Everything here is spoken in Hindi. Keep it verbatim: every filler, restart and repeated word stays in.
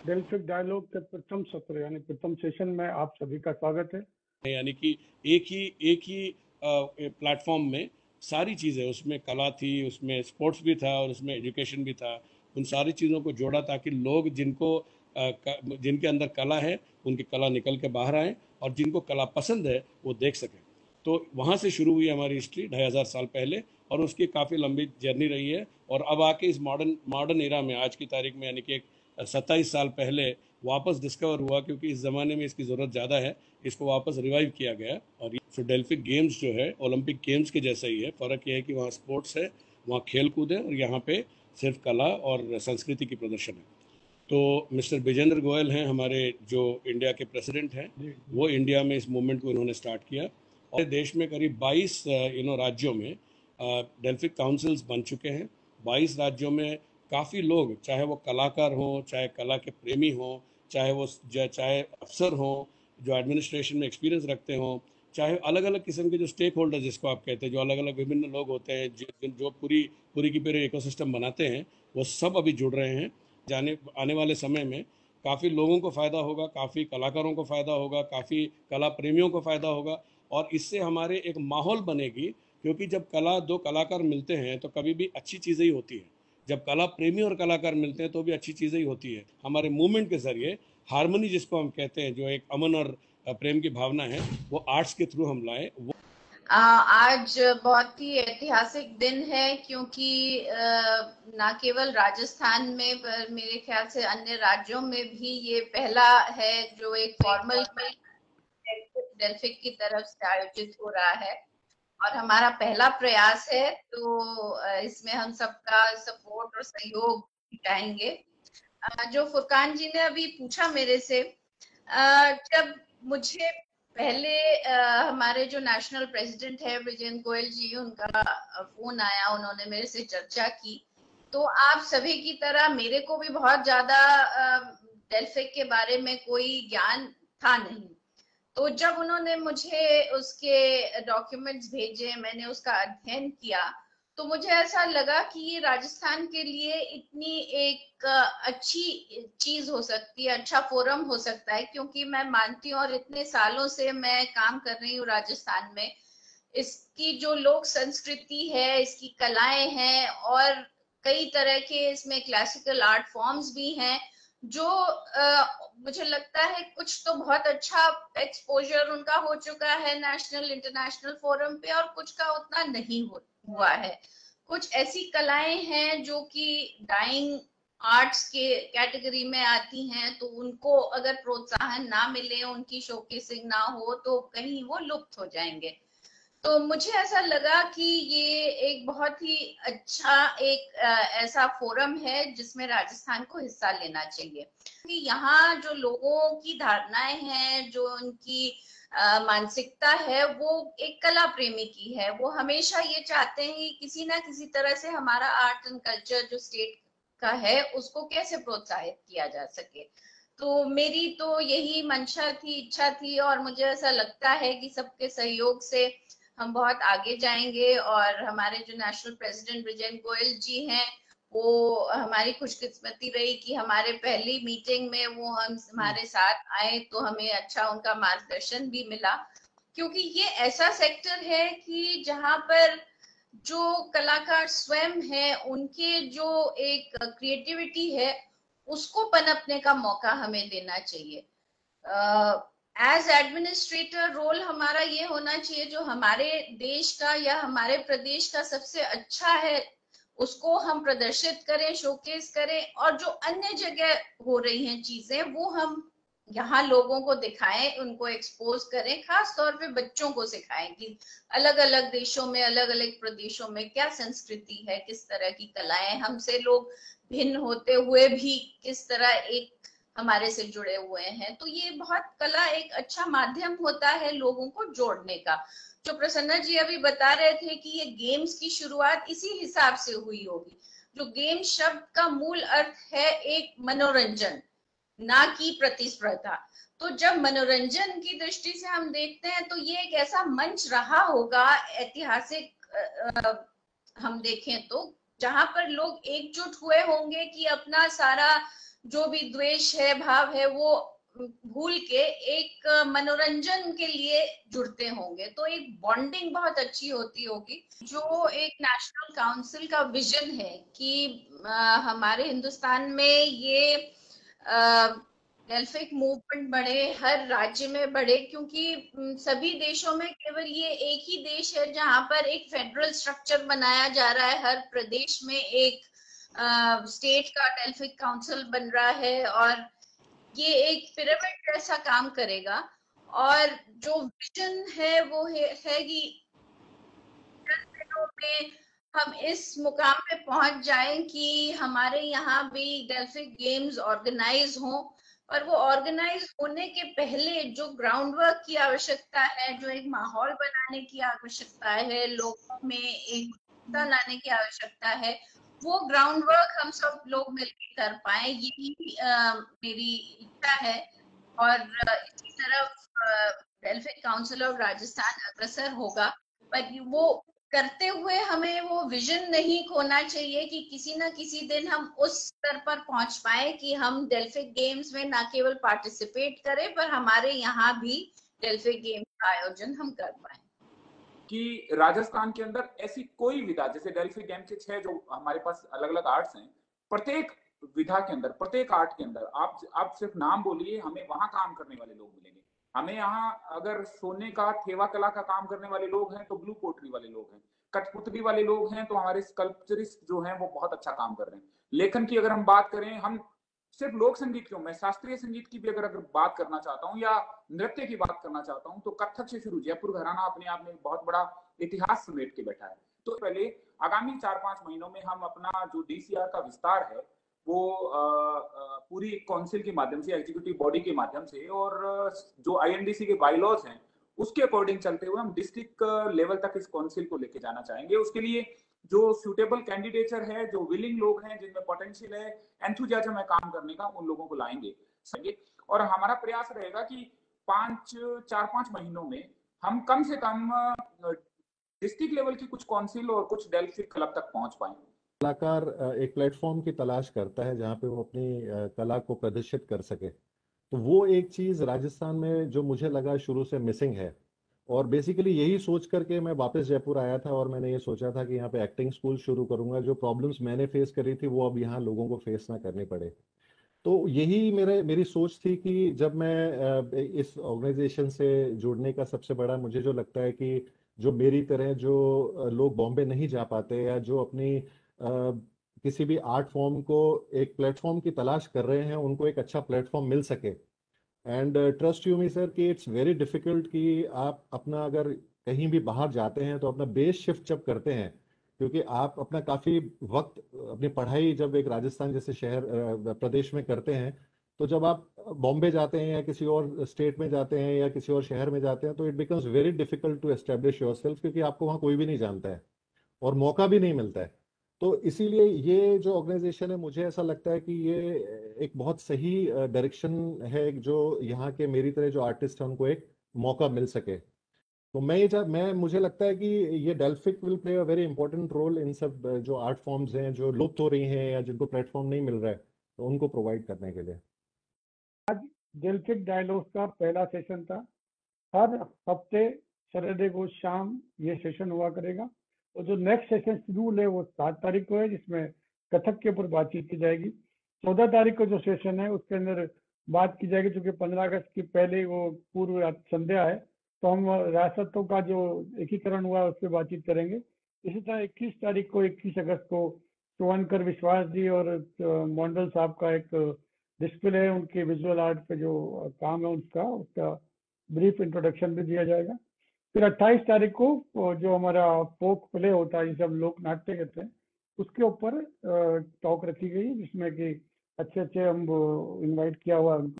डेल्फिक डायलॉग के प्रथम सत्र यानी प्रथम सेशन में आप सभी का स्वागत है। यानी कि एक ही एक ही प्लेटफॉर्म में सारी चीज़ें, उसमें कला थी, उसमें स्पोर्ट्स भी था और उसमें एजुकेशन भी था, उन सारी चीज़ों को जोड़ा ताकि लोग जिनको अ, क- जिनके अंदर कला है उनकी कला निकल के बाहर आए और जिनको कला पसंद है वो देख सकें। तो वहाँ से शुरू हुई हमारी हिस्ट्री ढाई हज़ार साल पहले और उसकी काफ़ी लंबी जर्नी रही है। और अब आके इस मॉडर्न मॉडर्न एरा में आज की तारीख में यानी कि एक सत्ताईस साल पहले वापस डिस्कवर हुआ, क्योंकि इस ज़माने में इसकी ज़रूरत ज़्यादा है, इसको वापस रिवाइव किया गया। और ये डेल्फिक गेम्स जो है ओलंपिक गेम्स के जैसा ही है, फ़र्क यह है कि वहाँ स्पोर्ट्स है, वहाँ खेल कूद है और यहाँ पे सिर्फ कला और संस्कृति की प्रदर्शन है। तो मिस्टर विजेंद्र गोयल हैं हमारे जो इंडिया के प्रेसिडेंट हैं, वो इंडिया में इस मूवमेंट को इन्होंने स्टार्ट किया और देश में करीब बाईस यू नो राज्यों में डेल्फिक काउंसिल्स बन चुके हैं। बाईस राज्यों में काफ़ी लोग, चाहे वो कलाकार हों, चाहे कला के प्रेमी हों, चाहे वो चाहे अफसर हों जो एडमिनिस्ट्रेशन में एक्सपीरियंस रखते हों, चाहे अलग अलग किस्म के जो स्टेक होल्डर जिसको आप कहते हैं, जो अलग अलग विभिन्न लोग होते हैं जो जो पूरी पूरी की पूरी इकोसिस्टम बनाते हैं, वो सब अभी जुड़ रहे हैं। जाने आने वाले समय में काफ़ी लोगों को फ़ायदा होगा, काफ़ी कलाकारों को फ़ायदा होगा, काफ़ी कला प्रेमियों को फ़ायदा होगा और इससे हमारे एक माहौल बनेगी। क्योंकि जब कला दो कलाकार मिलते हैं तो कभी भी अच्छी चीज़ें ही होती हैं। जब कला प्रेमी और कलाकार मिलते हैं तो भी अच्छी चीज़ें ही होती है। हमारे मूवमेंट के ज़रिए हारमोनी जिसको हम कहते हैं, जो एक अमन और प्रेम की भावना है, वो आर्ट्स के थ्रू हम लाए। वो आ, आज बहुत ही ऐतिहासिक दिन है क्योंकि न केवल राजस्थान में पर मेरे ख्याल से अन्य राज्यों में भी ये पहला है जो एक फॉर्मल डेल्फिक की तरफ से आयोजित हो रहा है और हमारा पहला प्रयास है। तो इसमें हम सबका सपोर्ट और सहयोग चाहेंगे। जो फुरकान जी ने अभी पूछा मेरे से, जब मुझे पहले आ, हमारे जो नेशनल प्रेसिडेंट है विजेंद्र गोयल जी, उनका फोन आया, उन्होंने मेरे से चर्चा की, तो आप सभी की तरह मेरे को भी बहुत ज्यादा डेल्फिक के बारे में कोई ज्ञान था नहीं। तो जब उन्होंने मुझे उसके डॉक्यूमेंट्स भेजे, मैंने उसका अध्ययन किया, तो मुझे ऐसा लगा कि ये राजस्थान के लिए इतनी एक अच्छी चीज हो सकती है, अच्छा फोरम हो सकता है, क्योंकि मैं मानती हूँ और इतने सालों से मैं काम कर रही हूँ राजस्थान में, इसकी जो लोक संस्कृति है, इसकी कलाएं हैं और कई तरह के इसमें क्लासिकल आर्ट फॉर्म्स भी हैं, जो आ, मुझे लगता है कुछ तो बहुत अच्छा एक्सपोजर उनका हो चुका है नेशनल इंटरनेशनल फोरम पे और कुछ का उतना नहीं हो, हुआ है। कुछ ऐसी कलाएं हैं जो कि डाइंग आर्ट्स के कैटेगरी में आती हैं, तो उनको अगर प्रोत्साहन ना मिले, उनकी शोकेसिंग ना हो, तो कहीं वो लुप्त हो जाएंगे। तो मुझे ऐसा लगा कि ये एक बहुत ही अच्छा एक आ, ऐसा फोरम है जिसमें राजस्थान को हिस्सा लेना चाहिए। कि यहाँ जो लोगों की धारणाएं हैं, जो उनकी आ, मानसिकता है, वो एक कला प्रेमी की है। वो हमेशा ये चाहते हैं कि किसी ना किसी तरह से हमारा आर्ट एंड कल्चर जो स्टेट का है उसको कैसे प्रोत्साहित किया जा सके। तो मेरी तो यही मंशा थी, इच्छा थी, और मुझे ऐसा लगता है कि सबके सहयोग से हम बहुत आगे जाएंगे। और हमारे जो नेशनल प्रेसिडेंट विजेंद्र गोयल जी हैं, वो हमारी खुशकिस्मती रही कि हमारे पहली मीटिंग में वो हम हमारे साथ आए, तो हमें अच्छा उनका मार्गदर्शन भी मिला। क्योंकि ये ऐसा सेक्टर है कि जहां पर जो कलाकार स्वयं है, उनके जो एक क्रिएटिविटी है, उसको पनपने का मौका हमें देना चाहिए। एज एडमिनिस्ट्रेटर रोल हमारा ये होना चाहिए, जो हमारे देश का या हमारे प्रदेश का सबसे अच्छा है उसको हम प्रदर्शित करें, शोकेस करें, और जो अन्य जगह हो रही हैं चीजें वो हम यहाँ लोगों को दिखाएं, उनको एक्सपोज करें, खास तौर पे बच्चों को सिखाएं कि अलग अलग देशों में, अलग अलग प्रदेशों में क्या संस्कृति है, किस तरह की कलाएं, हमसे लोग भिन्न होते हुए भी किस तरह एक हमारे से जुड़े हुए हैं। तो ये बहुत कला एक अच्छा माध्यम होता है लोगों को जोड़ने का। जो प्रसन्ना जी अभी बता रहे थे कि ये गेम्स की शुरुआत इसी हिसाब से हुई होगी। जो गेम शब्द का मूल अर्थ है एक मनोरंजन, ना कि प्रतिस्पर्धा। तो जब मनोरंजन की दृष्टि से हम देखते हैं तो ये एक ऐसा मंच रहा होगा ऐतिहासिक, हम देखें तो, जहां पर लोग एकजुट हुए होंगे कि अपना सारा जो भी द्वेष है, भाव है, वो भूल के एक मनोरंजन के लिए जुड़ते होंगे, तो एक बॉन्डिंग बहुत अच्छी होती होगी। जो एक नेशनल काउंसिल का विजन है कि आ, हमारे हिंदुस्तान में ये डेल्फिक मूवमेंट बढ़े, हर राज्य में बढ़े, क्योंकि सभी देशों में केवल ये एक ही देश है जहां पर एक फेडरल स्ट्रक्चर बनाया जा रहा है। हर प्रदेश में एक स्टेट का डेल्फिक काउंसिल बन रहा है और ये एक पिरामिड जैसा काम करेगा। और जो विजन है वो है, है कि दिनों में हम इस मुकाम पे पहुंच जाएं कि हमारे यहाँ भी डेल्फिक गेम्स ऑर्गेनाइज हों, और वो ऑर्गेनाइज होने के पहले जो ग्राउंड वर्क की आवश्यकता है, जो एक माहौल बनाने की आवश्यकता है, लोगों में एकता लाने की आवश्यकता है, वो ग्राउंड वर्क हम सब लोग मिलकर कर पाए, यही uh, मेरी इच्छा है। और uh, इसी तरफ डेल्फिक काउंसिल ऑफ राजस्थान अग्रसर होगा। पर वो करते हुए हमें वो विजन नहीं खोना चाहिए कि किसी ना किसी दिन हम उस स्तर पर पहुंच पाए कि हम डेल्फिक गेम्स में ना केवल पार्टिसिपेट करें, पर हमारे यहाँ भी डेल्फिक गेम्स का आयोजन हम कर पाए। कि राजस्थान के अंदर ऐसी कोई विधा, जैसे डेल्फिक गेम के छह जो हमारे पास अलग अलग आर्ट्स हैं, प्रत्येक विधा के अंदर, प्रत्येक आर्ट के अंदर आप आप सिर्फ नाम बोलिए, हमें वहां काम करने वाले लोग मिलेंगे। हमें यहाँ अगर सोने का थेवा कला का काम करने वाले लोग हैं तो ब्लू पोटरी वाले लोग हैं, कठपुतली वाले लोग हैं तो हमारे स्कल्पचरिस्ट जो हैं वो बहुत अच्छा काम कर रहे हैं। लेखन की अगर हम बात करें, हम सिर्फ लोक संगीत क्यों, मैं शास्त्रीय संगीत की भी अगर अगर बात करना चाहता हूँ या नृत्य की बात करना चाहता हूँ, तो कथक से शुरू, जयपुर घराना अपने आप में बहुत बड़ा इतिहास समेट के बैठा है। तो पहले आगामी चार पांच महीनों में हम अपना जो डीसीआर का विस्तार है वो पूरी काउंसिल के माध्यम से, एग्जीक्यूटिव बॉडी के माध्यम से, और जो आईएनडीसी के बाईलॉज हैं उसके अकॉर्डिंग चलते हुए हम डिस्ट्रिक्ट लेवल तक इस काउंसिल को लेके जाना चाहेंगे। उसके लिए जो सूटेबल कैंडिडेचर है, जो विलिंग लोग हैं, जिनमें पोटेंशियल है, एंथुजियाज्म है काम करने का, उन लोगों को लाएंगे। और हमारा प्रयास रहेगा कि पांच चार पांच महीनों में हम कम से कम डिस्ट्रिक्ट लेवल की कुछ काउंसिल और कुछ डेल्फिक क्लब तक पहुंच पाए। कलाकार एक प्लेटफॉर्म की तलाश करता है जहां पे वो अपनी कला को प्रदर्शित कर सके, तो वो एक चीज राजस्थान में जो मुझे लगा शुरू से मिसिंग है। और बेसिकली यही सोच करके मैं वापस जयपुर आया था और मैंने ये सोचा था कि यहाँ पे एक्टिंग स्कूल शुरू करूंगा। जो प्रॉब्लम्स मैंने फेस करी थी वो अब यहाँ लोगों को फेस ना करनी पड़े। तो यही मेरे मेरी सोच थी कि जब मैं इस ऑर्गेनाइजेशन से जुड़ने का सबसे बड़ा मुझे जो लगता है कि जो मेरी तरह जो लोग बॉम्बे नहीं जा पाते या जो अपनी किसी भी आर्ट फॉर्म को एक प्लेटफॉर्म की तलाश कर रहे हैं, उनको एक अच्छा प्लेटफॉर्म मिल सके। And trust you me sir कि इट्स वेरी डिफिकल्ट कि आप अपना अगर कहीं भी बाहर जाते हैं तो अपना बेस शिफ्ट जब करते हैं, क्योंकि आप अपना काफ़ी वक्त अपनी पढ़ाई जब एक राजस्थान जैसे शहर प्रदेश में करते हैं, तो जब आप बॉम्बे जाते हैं या किसी और स्टेट में जाते हैं या किसी और शहर में जाते हैं तो it becomes very difficult to establish yourself, क्योंकि आपको वहाँ कोई भी नहीं जानता है और मौका भी नहीं मिलता है। तो इसीलिए ये जो ऑर्गेनाइजेशन है, मुझे ऐसा लगता है कि ये एक बहुत सही डायरेक्शन है जो यहाँ के मेरी तरह जो आर्टिस्ट हैं उनको एक मौका मिल सके। तो मैं ये मैं मुझे लगता है कि ये Delphic will play a very important role in सब जो आर्ट फॉर्म्स हैं जो लुप्त हो रही हैं या जिनको प्लेटफॉर्म नहीं मिल रहा है, तो उनको प्रोवाइड करने के लिए। आज डेल्फिक डायलॉग्स का पहला सेशन था। हर हफ्ते सैटरडे को शाम ये सेशन हुआ करेगा। और जो नेक्स्ट सेशन शेड्यूल है वो सात तारीख को है, जिसमें कथक के ऊपर बातचीत की जाएगी। चौदह तारीख को जो सेशन है उसके अंदर बात की जाएगी, क्योंकि पंद्रह अगस्त की पहले वो पूर्व संध्या है, तो हम रियासतों का जो एकीकरण हुआ उस पर बातचीत करेंगे। इसी तरह इक्कीस तारीख को इक्कीस अगस्त को चौहनकर विश्वास जी और मोंडल साहब का एक डिस्प्ले है, उनके विजुअल आर्ट पे जो काम है उसका उसका ब्रीफ इंट्रोडक्शन भी दिया जाएगा। फिर अट्ठाईस तारीख को जो हमारा फोक प्ले होता है, जिसे हम लोक नाट्य कहते हैं, उसके ऊपर टॉक रखी गई, जिसमें कि अच्छे अच्छे हम इनवाइट किया हुआ